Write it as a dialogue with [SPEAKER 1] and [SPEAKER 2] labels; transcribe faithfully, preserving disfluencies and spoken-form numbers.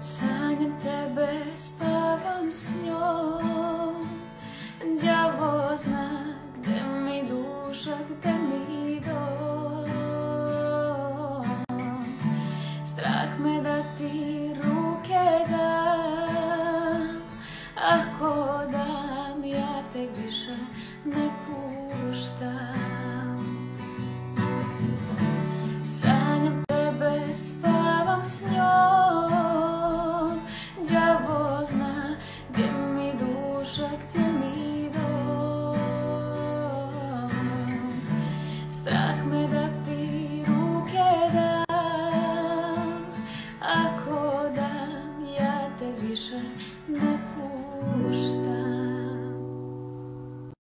[SPEAKER 1] Sanjam tebe, spavam s njom. Đavo zna gde mi duša, gde